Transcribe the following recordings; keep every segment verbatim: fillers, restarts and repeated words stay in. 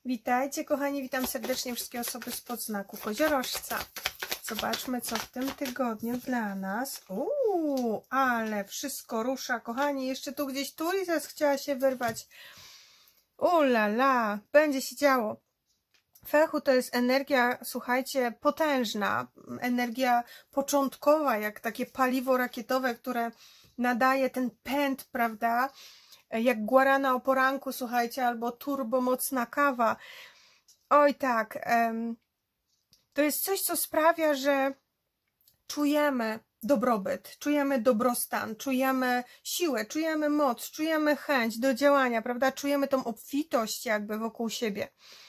Witajcie kochani, witam serdecznie wszystkie osoby spod znaku koziorożca. Zobaczmy, co w tym tygodniu dla nas. Uuu, ale wszystko rusza, kochani. Jeszcze tu gdzieś Turizas chciała się wyrwać. Ulala, będzie się działo. Fechu to jest energia, słuchajcie, potężna. Energia początkowa, jak takie paliwo rakietowe, które nadaje ten pęd, prawda? Jak guarana o poranku, słuchajcie, albo turbomocna kawa. Oj tak, to jest coś, co sprawia, że czujemy dobrobyt, czujemy dobrostan, czujemy siłę, czujemy moc, czujemy chęć do działania, prawda? Czujemy tą obfitość jakby wokół siebie.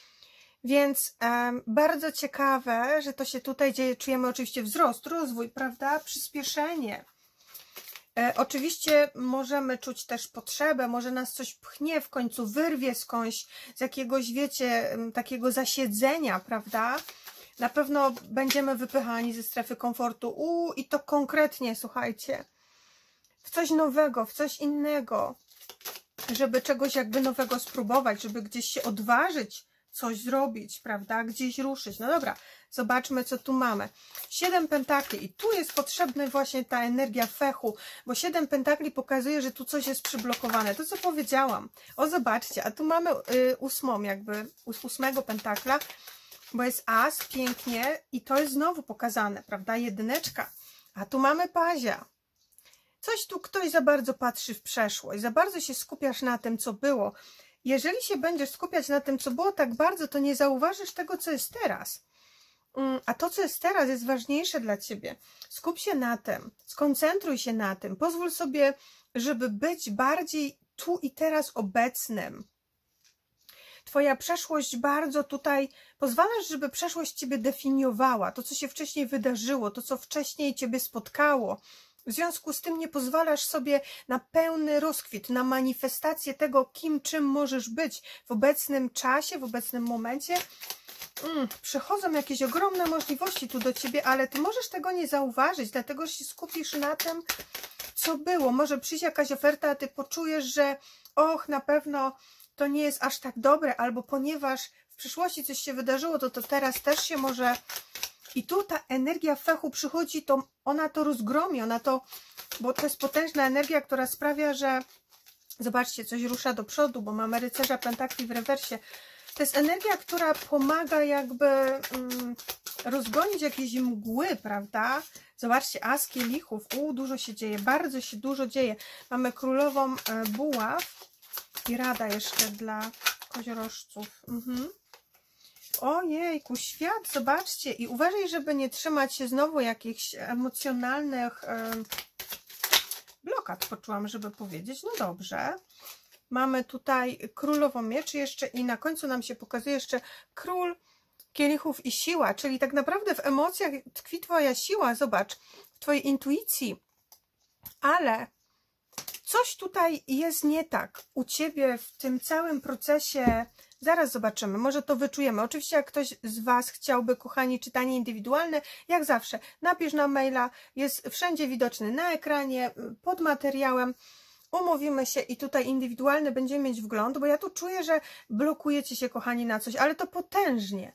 Więc um, bardzo ciekawe, że to się tutaj dzieje, czujemy oczywiście wzrost, rozwój, prawda? Przyspieszenie. E, oczywiście możemy czuć też potrzebę, może nas coś pchnie, w końcu wyrwie skądś, z jakiegoś, wiecie, takiego zasiedzenia, prawda? Na pewno będziemy wypychani ze strefy komfortu. Uuu, i to konkretnie, słuchajcie, w coś nowego, w coś innego, żeby czegoś jakby nowego spróbować, żeby gdzieś się odważyć, coś zrobić, prawda, gdzieś ruszyć. No dobra, zobaczmy, co tu mamy. Siedem pentakli i tu jest potrzebna właśnie ta energia fechu, bo siedem pentakli pokazuje, że tu coś jest przyblokowane. To, co powiedziałam. O, zobaczcie, a tu mamy y, ósmą jakby, ósmego pentakla, bo jest as, pięknie i to jest znowu pokazane, prawda, jedyneczka. A tu mamy pazia. Coś tu ktoś za bardzo patrzy w przeszłość, za bardzo się skupiasz na tym, co było. Jeżeli się będziesz skupiać na tym, co było tak bardzo, to nie zauważysz tego, co jest teraz. A to, co jest teraz, jest ważniejsze dla Ciebie. Skup się na tym, skoncentruj się na tym. Pozwól sobie, żeby być bardziej tu i teraz obecnym. Twoja przeszłość bardzo tutaj, pozwalasz, żeby przeszłość Ciebie definiowała. To, co się wcześniej wydarzyło, to, co wcześniej Ciebie spotkało. W związku z tym nie pozwalasz sobie na pełny rozkwit, na manifestację tego, kim, czym możesz być w obecnym czasie, w obecnym momencie. Mm, przychodzą jakieś ogromne możliwości tu do Ciebie, ale Ty możesz tego nie zauważyć, dlatego że się skupisz na tym, co było. Może przyjść jakaś oferta, a Ty poczujesz, że och, na pewno to nie jest aż tak dobre, albo ponieważ w przyszłości coś się wydarzyło, to to teraz też się może... I tu ta energia fechu przychodzi, to ona to rozgromi, ona to, bo to jest potężna energia, która sprawia, że zobaczcie, coś rusza do przodu, bo mamy rycerza pentakli w rewersie. To jest energia, która pomaga jakby mm, rozgonić jakieś mgły, prawda? Zobaczcie, as kielichów, u, dużo się dzieje, bardzo się dużo dzieje. Mamy królową e, buław i rada jeszcze dla koziorożców. Mhm. Ojejku, świat, zobaczcie. I uważaj, żeby nie trzymać się znowu jakichś emocjonalnych e, blokad, poczułam, żeby powiedzieć. No dobrze. Mamy tutaj królową mieczy jeszcze i na końcu nam się pokazuje jeszcze król kielichów i siła, czyli tak naprawdę w emocjach tkwi Twoja siła, zobacz, w Twojej intuicji. Ale coś tutaj jest nie tak u Ciebie w tym całym procesie. Zaraz zobaczymy, może to wyczujemy. Oczywiście jak ktoś z Was chciałby, kochani, czytanie indywidualne, jak zawsze, napisz na maila, jest wszędzie widoczny na ekranie, pod materiałem. Umówimy się i tutaj indywidualny będziemy mieć wgląd, bo ja tu czuję, że blokujecie się, kochani, na coś, ale to potężnie.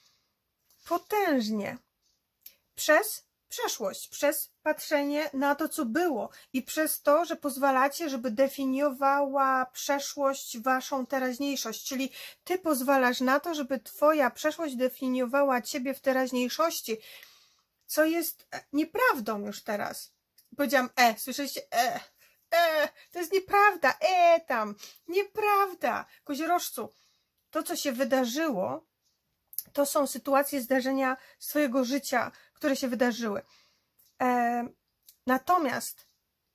Potężnie. Przez przeszłość, przez patrzenie na to, co było i przez to, że pozwalacie, żeby definiowała przeszłość Waszą teraźniejszość, czyli Ty pozwalasz na to, żeby Twoja przeszłość definiowała Ciebie w teraźniejszości, co jest nieprawdą już teraz. Powiedziałam e, słyszeliście? E, e, to jest nieprawda, e tam, nieprawda. Koziorożcu, to, co się wydarzyło, to są sytuacje, zdarzenia z Twojego życia, które się wydarzyły. E, natomiast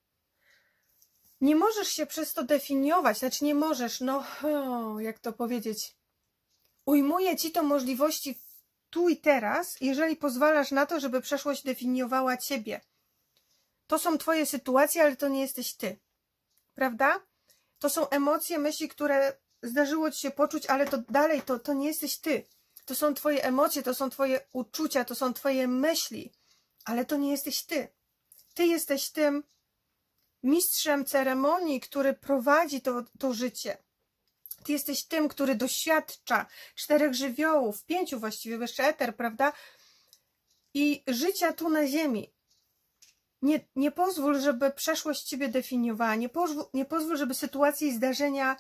nie możesz się przez to definiować, znaczy nie możesz, no o, jak to powiedzieć, ujmuje Ci to możliwości tu i teraz, jeżeli pozwalasz na to, żeby przeszłość definiowała Ciebie. To są Twoje sytuacje, ale to nie jesteś Ty. Prawda? To są emocje, myśli, które zdarzyło Ci się poczuć, ale to dalej, to, to nie jesteś Ty. To są Twoje emocje, to są Twoje uczucia, to są Twoje myśli, ale to nie jesteś Ty. Ty jesteś tym mistrzem ceremonii, który prowadzi to, to życie. Ty jesteś tym, który doświadcza czterech żywiołów, pięciu właściwie, jeszcze eter, prawda? I życia tu na ziemi. Nie, nie pozwól, żeby przeszłość ciebie definiowała. Nie pozwól, nie pozwól żeby sytuacje i zdarzenia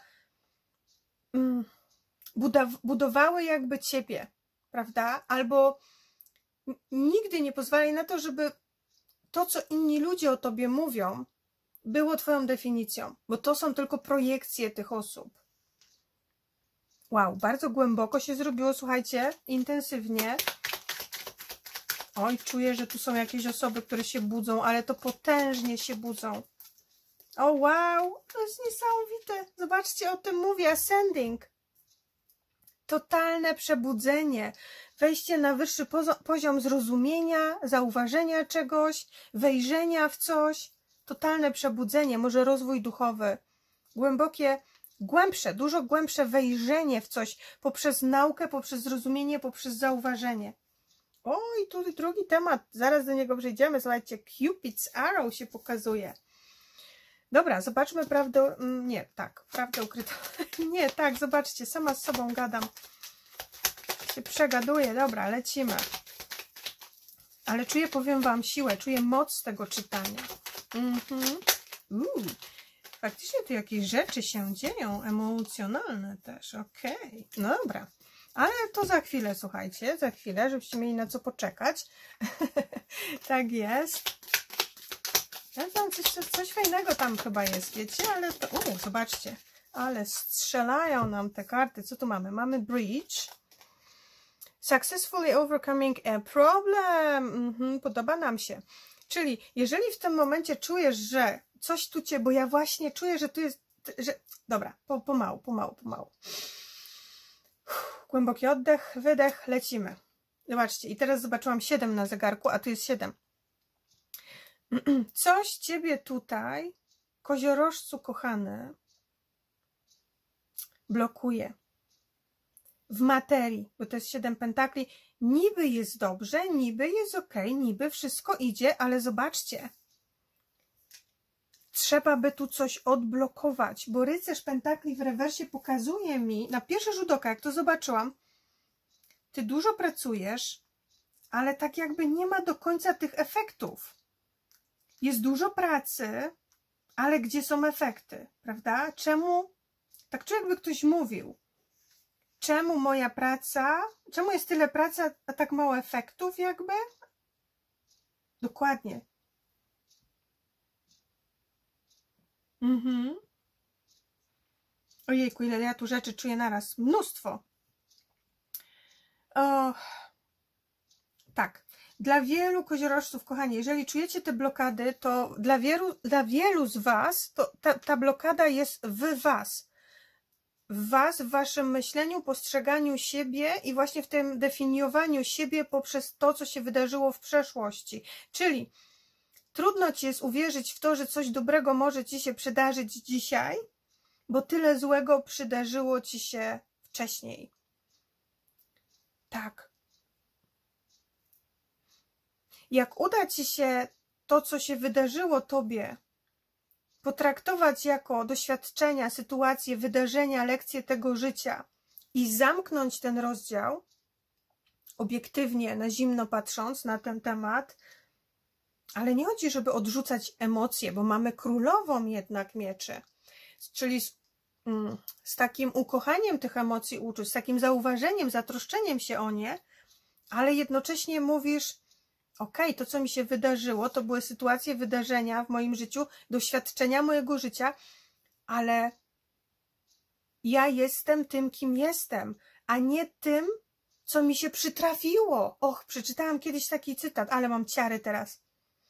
mm, budowały jakby ciebie, prawda? Albo nigdy nie pozwalaj na to, żeby to, co inni ludzie o tobie mówią, było twoją definicją, bo to są tylko projekcje tych osób. Wow, bardzo głęboko się zrobiło, słuchajcie, intensywnie. Oj, czuję, że tu są jakieś osoby, które się budzą, ale to potężnie się budzą. O wow, to jest niesamowite. Zobaczcie, o tym mówię, ascending. Totalne przebudzenie, wejście na wyższy poziom zrozumienia, zauważenia czegoś, wejrzenia w coś. Totalne przebudzenie, może rozwój duchowy. Głębokie, głębsze, dużo głębsze wejrzenie w coś poprzez naukę, poprzez zrozumienie, poprzez zauważenie. O, i tu drugi temat, zaraz do niego przejdziemy. Słuchajcie, Cupid's Arrow się pokazuje. Dobra, zobaczmy prawdę, nie, tak, prawdę ukrytą. Nie, tak, zobaczcie, sama z sobą gadam. Się przegaduję, dobra, lecimy. Ale czuję, powiem wam, siłę, czuję moc tego czytania. Mhm. Uuu, faktycznie tu jakieś rzeczy się dzieją, emocjonalne też, okej, okay. No dobra. Ale to za chwilę, słuchajcie, za chwilę, żebyście mieli na co poczekać. Tak jest. Tam coś, coś fajnego tam chyba jest, wiecie, ale to... U, zobaczcie, ale strzelają nam te karty. Co tu mamy? Mamy Bridge. Successfully overcoming a problem. Mhm, podoba nam się. Czyli jeżeli w tym momencie czujesz, że coś tu cię, bo ja właśnie czuję, że tu jest... Że... Dobra, po, pomału, pomału, pomału. Głęboki oddech, wydech, lecimy. Zobaczcie, i teraz zobaczyłam siedem na zegarku, a tu jest siedem. Coś ciebie tutaj, koziorożcu kochany, blokuje. W materii, bo to jest siedem pentakli. Niby jest dobrze, niby jest ok, niby wszystko idzie, ale zobaczcie. Trzeba by tu coś odblokować, bo rycerz pentakli w rewersie pokazuje mi, na pierwszy rzut oka, jak to zobaczyłam, ty dużo pracujesz, ale tak jakby nie ma do końca tych efektów. Jest dużo pracy, ale gdzie są efekty, prawda? Czemu, tak czuję, jakby ktoś mówił, czemu moja praca, czemu jest tyle pracy, a tak mało efektów jakby? Dokładnie. Mhm. Ojejku, ile ja tu rzeczy czuję naraz. Mnóstwo. O, tak. Dla wielu koziorożców, kochani, jeżeli czujecie te blokady, to dla wielu, dla wielu z was to ta, ta blokada jest w was. W was, w waszym myśleniu, postrzeganiu siebie i właśnie w tym definiowaniu siebie poprzez to, co się wydarzyło w przeszłości. Czyli trudno ci jest uwierzyć w to, że coś dobrego może ci się przydarzyć dzisiaj, bo tyle złego przydarzyło ci się wcześniej. Tak. Jak uda ci się to, co się wydarzyło tobie, potraktować jako doświadczenia, sytuacje, wydarzenia, lekcje tego życia i zamknąć ten rozdział, obiektywnie, na zimno patrząc na ten temat, ale nie chodzi, żeby odrzucać emocje, bo mamy królową jednak mieczy, czyli z, mm, z takim ukochaniem tych emocji uczuć, z takim zauważeniem, zatroszczeniem się o nie, ale jednocześnie mówisz, okej, okay, to co mi się wydarzyło, to były sytuacje, wydarzenia w moim życiu, doświadczenia mojego życia, ale ja jestem tym, kim jestem, a nie tym, co mi się przytrafiło. Och, przeczytałam kiedyś taki cytat, ale mam ciary teraz.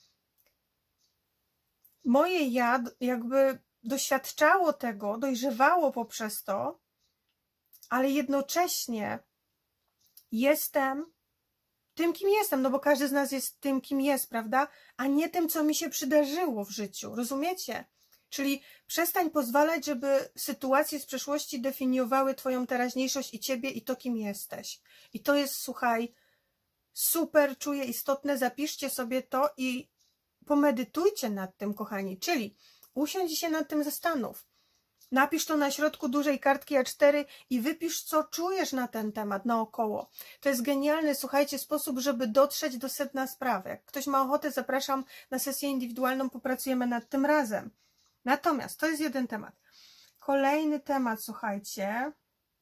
Moje ja jakby doświadczało tego, dojrzewało poprzez to, ale jednocześnie jestem tym, kim jestem, no bo każdy z nas jest tym, kim jest, prawda? A nie tym, co mi się przydarzyło w życiu, rozumiecie? Czyli przestań pozwalać, żeby sytuacje z przeszłości definiowały twoją teraźniejszość i ciebie i to, kim jesteś. I to jest, słuchaj, super, czuję, istotne, zapiszcie sobie to i pomedytujcie nad tym, kochani. Czyli usiądź się nad tym, zastanów. Napisz to na środku dużej kartki A cztery i wypisz, co czujesz na ten temat naokoło. To jest genialny, słuchajcie, sposób, żeby dotrzeć do sedna sprawy. Jak ktoś ma ochotę, zapraszam na sesję indywidualną, popracujemy nad tym razem. Natomiast to jest jeden temat. Kolejny temat, słuchajcie.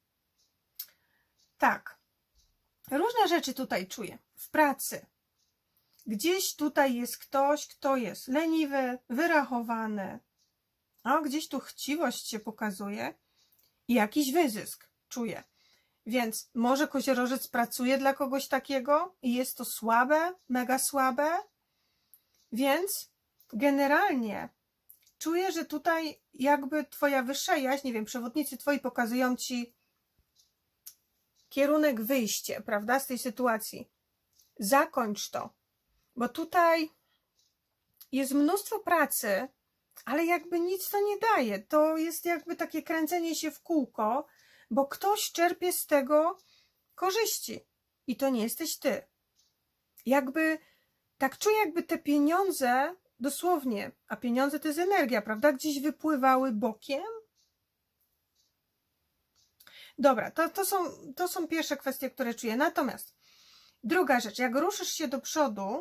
Tak. Różne rzeczy tutaj czuję. W pracy. Gdzieś tutaj jest ktoś, kto jest leniwy, wyrachowany. A gdzieś tu chciwość się pokazuje i jakiś wyzysk czuję. Więc może koziorożec pracuje dla kogoś takiego i jest to słabe, mega słabe. Więc generalnie czuję, że tutaj jakby twoja wyższa jaźń, nie wiem, przewodnicy twoi pokazują ci kierunek wyjścia, prawda, z tej sytuacji. Zakończ to, bo tutaj jest mnóstwo pracy, ale jakby nic to nie daje. To jest jakby takie kręcenie się w kółko, bo ktoś czerpie z tego korzyści i to nie jesteś ty. Jakby, tak czuję, jakby te pieniądze, dosłownie, a pieniądze to jest energia, prawda, gdzieś wypływały bokiem. Dobra, to, to, są, to są pierwsze kwestie, które czuję. Natomiast druga rzecz, jak ruszysz się do przodu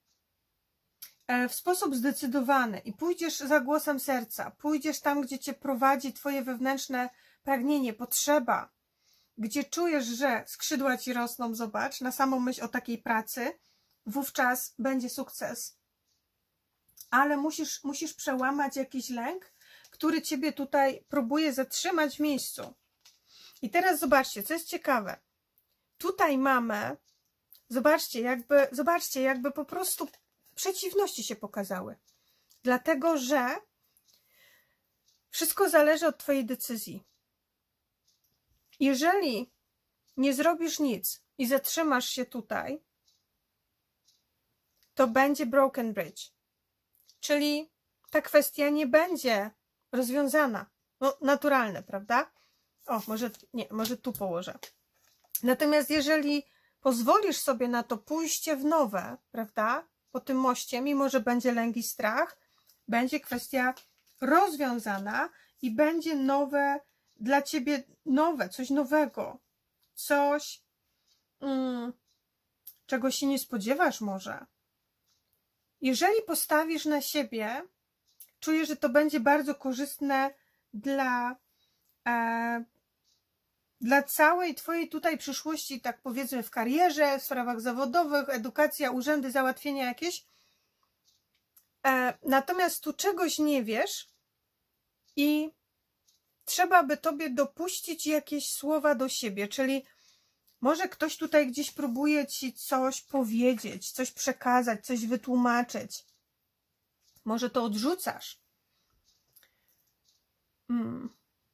w sposób zdecydowany i pójdziesz za głosem serca, pójdziesz tam, gdzie cię prowadzi twoje wewnętrzne pragnienie, potrzeba, gdzie czujesz, że skrzydła ci rosną, zobacz, na samą myśl o takiej pracy, wówczas będzie sukces. Ale musisz, musisz przełamać jakiś lęk, który ciebie tutaj próbuje zatrzymać w miejscu. I teraz zobaczcie, co jest ciekawe. Tutaj mamy, zobaczcie, jakby, zobaczcie, jakby po prostu przeciwności się pokazały. Dlatego, że wszystko zależy od twojej decyzji. Jeżeli nie zrobisz nic i zatrzymasz się tutaj, to będzie broken bridge. Czyli ta kwestia nie będzie rozwiązana. No, naturalne, prawda? O, może nie, może tu położę. Natomiast jeżeli pozwolisz sobie na to pójście w nowe, prawda? Po tym moście, mimo że będzie lęk i strach, będzie kwestia rozwiązana i będzie nowe dla ciebie, nowe, coś nowego. Coś, mm, czego się nie spodziewasz może. Jeżeli postawisz na siebie, czuję, że to będzie bardzo korzystne dla, e, dla całej twojej tutaj przyszłości, tak powiedzmy w karierze, w sprawach zawodowych, edukacja, urzędy, załatwienia jakieś. E, natomiast tu czegoś nie wiesz i trzeba by tobie dopuścić jakieś słowa do siebie, czyli może ktoś tutaj gdzieś próbuje ci coś powiedzieć, coś przekazać, coś wytłumaczyć. Może to odrzucasz. Hmm.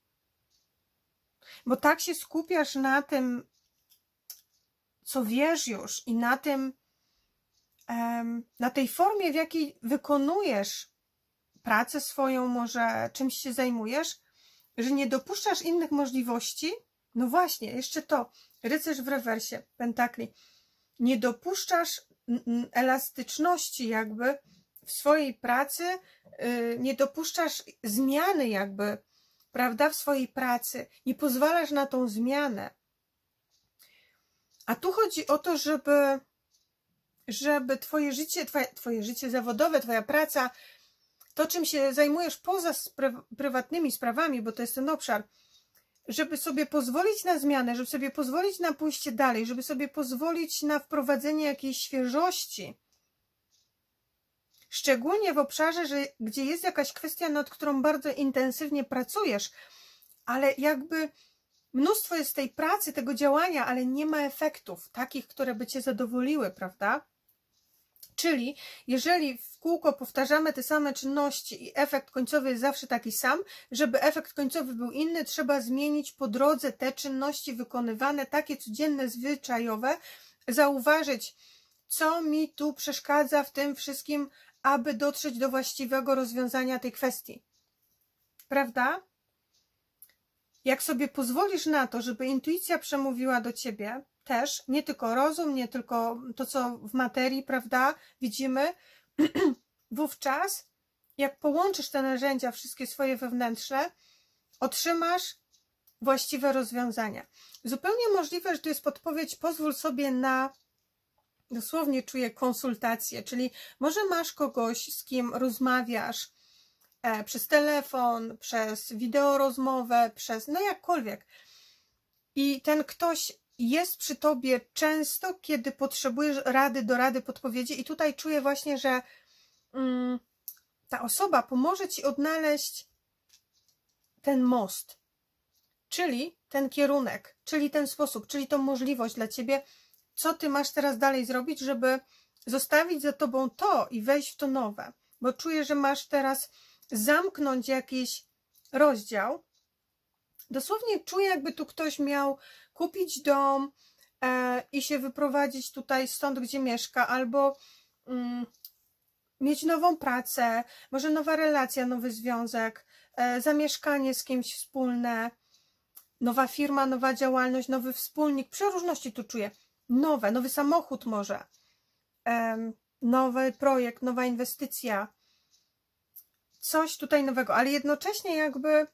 Bo tak się skupiasz na tym, co wiesz już i na tym, um, na tej formie, w jakiej wykonujesz pracę swoją, może czymś się zajmujesz, że nie dopuszczasz innych możliwości. No właśnie, jeszcze to, rycerz w rewersie, pentakli. Nie dopuszczasz elastyczności jakby w swojej pracy, nie dopuszczasz zmiany jakby, prawda, w swojej pracy. Nie pozwalasz na tą zmianę. A tu chodzi o to, żeby, żeby twoje życie, twoje, twoje życie zawodowe, twoja praca, to czym się zajmujesz poza prywatnymi sprawami, bo to jest ten obszar, żeby sobie pozwolić na zmianę, żeby sobie pozwolić na pójście dalej, żeby sobie pozwolić na wprowadzenie jakiejś świeżości. Szczególnie w obszarze, że, gdzie jest jakaś kwestia, nad którą bardzo intensywnie pracujesz, ale jakby mnóstwo jest tej pracy, tego działania, ale nie ma efektów takich, które by cię zadowoliły, prawda? Czyli jeżeli w kółko powtarzamy te same czynności i efekt końcowy jest zawsze taki sam, żeby efekt końcowy był inny, trzeba zmienić po drodze te czynności wykonywane, takie codzienne, zwyczajowe, zauważyć, co mi tu przeszkadza w tym wszystkim, aby dotrzeć do właściwego rozwiązania tej kwestii. Prawda? Jak sobie pozwolisz na to, żeby intuicja przemówiła do ciebie, też, nie tylko rozum, nie tylko to, co w materii, prawda, widzimy, wówczas, jak połączysz te narzędzia, wszystkie swoje wewnętrzne, otrzymasz właściwe rozwiązania. Zupełnie możliwe, że to jest podpowiedź, pozwól sobie na, dosłownie czuję, konsultację, czyli może masz kogoś, z kim rozmawiasz e, przez telefon, przez wideorozmowę, przez, no jakkolwiek. I ten ktoś jest przy tobie często, kiedy potrzebujesz rady, dorady, podpowiedzi i tutaj czuję właśnie, że mm, ta osoba pomoże ci odnaleźć ten most, czyli ten kierunek, czyli ten sposób, czyli tą możliwość dla ciebie, co ty masz teraz dalej zrobić, żeby zostawić za tobą to i wejść w to nowe, bo czuję, że masz teraz zamknąć jakiś rozdział. Dosłownie czuję, jakby tu ktoś miał kupić dom e, i się wyprowadzić tutaj stąd, gdzie mieszka, albo mm, mieć nową pracę, może nowa relacja, nowy związek, e, zamieszkanie z kimś wspólne, nowa firma, nowa działalność, nowy wspólnik, przeróżności tu czuję, nowe, nowy samochód może, e, nowy projekt, nowa inwestycja, coś tutaj nowego, ale jednocześnie jakby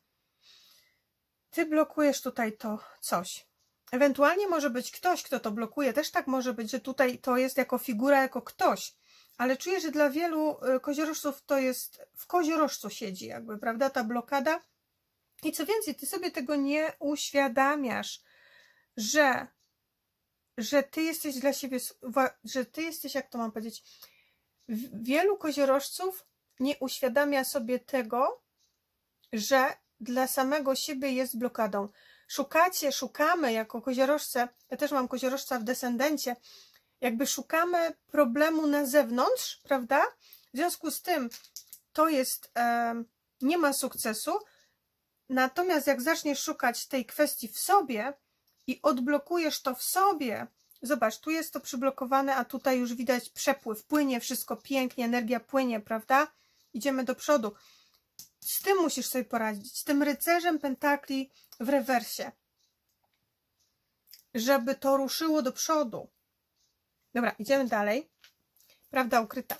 ty blokujesz tutaj to coś. Ewentualnie może być ktoś, kto to blokuje. Też tak może być, że tutaj to jest jako figura, jako ktoś. Ale czuję, że dla wielu koziorożców to jest, w koziorożcu siedzi jakby, prawda, ta blokada. I co więcej, ty sobie tego nie uświadamiasz, że, że ty jesteś dla siebie, że ty jesteś, jak to mam powiedzieć, wielu koziorożców nie uświadamia sobie tego, że dla samego siebie jest blokadą. Szukacie, szukamy jako koziorożce, ja też mam koziorożca w descendencie, jakby szukamy problemu na zewnątrz, prawda? W związku z tym to jest, e, nie ma sukcesu, natomiast jak zaczniesz szukać tej kwestii w sobie i odblokujesz to w sobie, zobacz, tu jest to przyblokowane, a tutaj już widać przepływ, płynie wszystko pięknie, energia płynie, prawda? Idziemy do przodu. Z tym musisz sobie poradzić, z tym rycerzem pentakli w rewersie, żeby to ruszyło do przodu. Dobra, idziemy dalej. Prawda ukryta.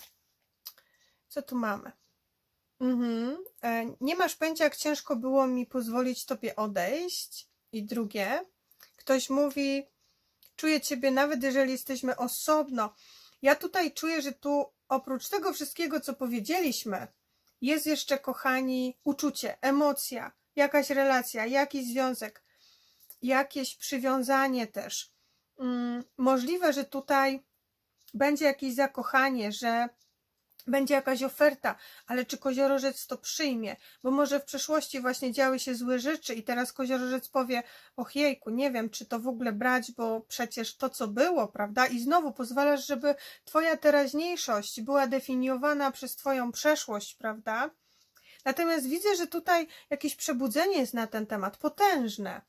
Co tu mamy? Mhm. E, nie masz pojęcia, jak ciężko było mi pozwolić tobie odejść. I drugie, ktoś mówi, czuję ciebie, nawet jeżeli jesteśmy osobno. Ja tutaj czuję, że tu oprócz tego wszystkiego, co powiedzieliśmy, jest jeszcze, kochani, uczucie, emocja, jakaś relacja, jakiś związek, jakieś przywiązanie też. Hmm, możliwe, że tutaj będzie jakieś zakochanie, że będzie jakaś oferta, ale czy koziorożec to przyjmie? Bo może w przeszłości właśnie działy się złe rzeczy i teraz koziorożec powie, och jejku, nie wiem, czy to w ogóle brać, bo przecież to, co było, prawda? I znowu pozwalasz, żeby twoja teraźniejszość była definiowana przez twoją przeszłość, prawda? Natomiast widzę, że tutaj jakieś przebudzenie jest na ten temat, potężne,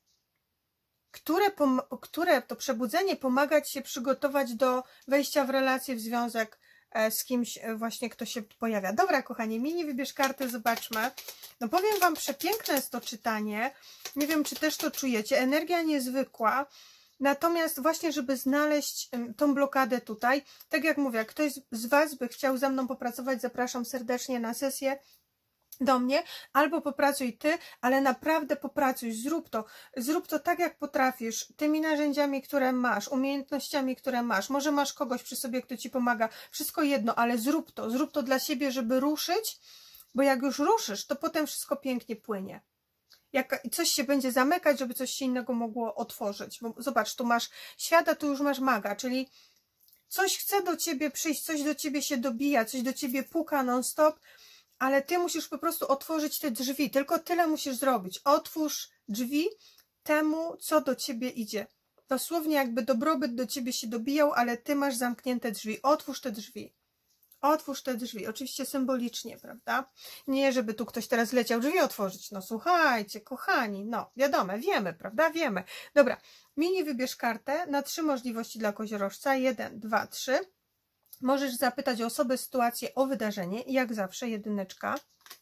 które, które to przebudzenie pomaga ci się przygotować do wejścia w relację, w związek z kimś właśnie, kto się pojawia. Dobra, kochani, mini wybierz kartę, zobaczmy. No powiem wam, przepiękne jest to czytanie. Nie wiem, czy też to czujecie. Energia niezwykła. Natomiast właśnie, żeby znaleźć tą blokadę tutaj, tak jak mówię, jak ktoś z was by chciał ze mną popracować, zapraszam serdecznie na sesję do mnie, albo popracuj ty, ale naprawdę popracuj, zrób to, zrób to tak, jak potrafisz, tymi narzędziami, które masz, umiejętnościami, które masz, może masz kogoś przy sobie, kto ci pomaga, wszystko jedno, ale zrób to, zrób to dla siebie, żeby ruszyć, bo jak już ruszysz, to potem wszystko pięknie płynie. Jak coś się będzie zamykać, żeby coś się innego mogło otworzyć, bo zobacz, tu masz świata, tu już masz maga, czyli coś chce do ciebie przyjść, coś do ciebie się dobija, coś do ciebie puka non stop, ale ty musisz po prostu otworzyć te drzwi, tylko tyle musisz zrobić. Otwórz drzwi temu, co do ciebie idzie. Dosłownie jakby dobrobyt do ciebie się dobijał, ale ty masz zamknięte drzwi. Otwórz te drzwi. Otwórz te drzwi. Oczywiście symbolicznie, prawda? Nie, żeby tu ktoś teraz leciał drzwi otworzyć. No słuchajcie, kochani, no wiadomo, wiemy, prawda? Wiemy. Dobra, mini wybierz kartę na trzy możliwości dla koziorożca. Jeden, dwa, trzy. Możesz zapytać o osobę, sytuację, o wydarzenie i jak zawsze jedyneczka.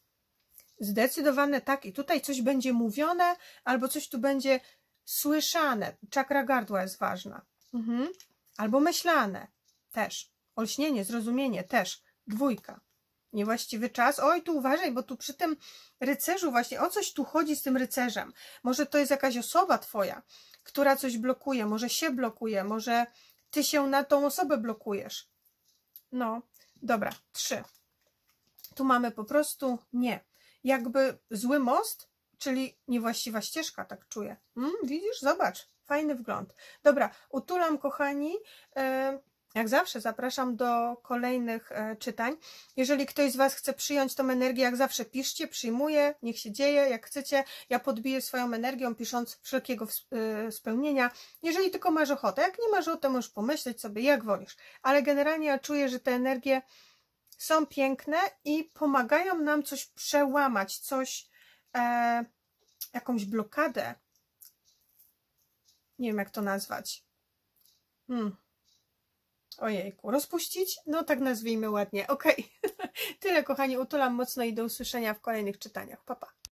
Zdecydowane tak i tutaj coś będzie mówione albo coś tu będzie słyszane. Czakra gardła jest ważna. Mhm. Albo myślane też. Olśnienie, zrozumienie też. Dwójka. niewłaściwy czas. Oj, tu uważaj, bo tu przy tym rycerzu właśnie, o coś tu chodzi z tym rycerzem. Może to jest jakaś osoba twoja, która coś blokuje, może się blokuje, może ty się na tą osobę blokujesz. No, dobra, trzy. Tu mamy po prostu nie. Jakby zły most, czyli niewłaściwa ścieżka, tak czuję. Hmm, widzisz? Zobacz, fajny wgląd. Dobra, utulam, kochani. Jak zawsze zapraszam do kolejnych czytań. Jeżeli ktoś z Was chce przyjąć tą energię, jak zawsze piszcie, przyjmuję, niech się dzieje, jak chcecie. Ja podbiję swoją energią, pisząc wszelkiego spełnienia. Jeżeli tylko masz ochotę. Jak nie masz ochoty, możesz pomyśleć sobie, jak wolisz. Ale generalnie ja czuję, że te energie są piękne i pomagają nam coś przełamać, coś, e, jakąś blokadę. Nie wiem, jak to nazwać. Hmm. Ojejku, rozpuścić? No tak nazwijmy ładnie. Okej. Tyle, kochani, utulam mocno i do usłyszenia w kolejnych czytaniach. Pa, pa.